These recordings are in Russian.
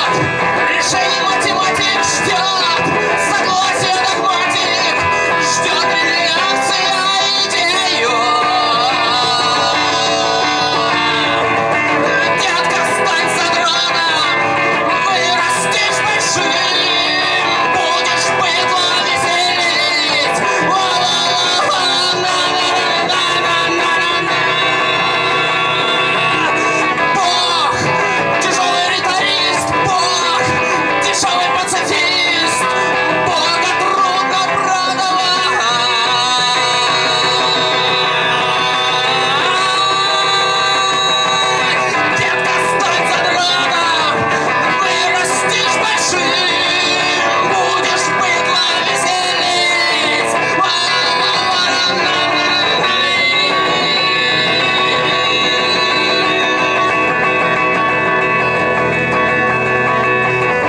Решение математик ждет, согласие догматик ждет реакция идею. Детка, стань задроном, вырастешь большим, будешь быдло веселить. Бог, тяжелый риторист, Бог, дешевый пацифист, Бога трудно продавать. Детка, стань задроном, вырастешь большим, будешь быдло веселить.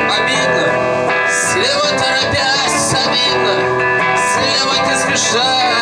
Обидно, слева торопясь, обидно, слева не спеша.